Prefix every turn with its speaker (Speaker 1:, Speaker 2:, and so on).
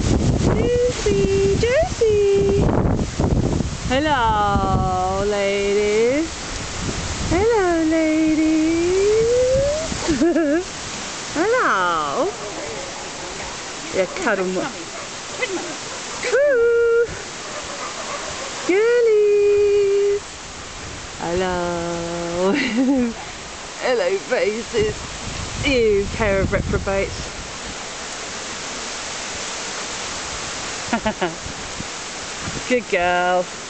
Speaker 1: Josie, Josie. Hello, ladies. Hello, ladies. Hello. Yeah, cuddle more. Woo. Girlies. Hello. Hello, faces. You pair of reprobates. Good girl.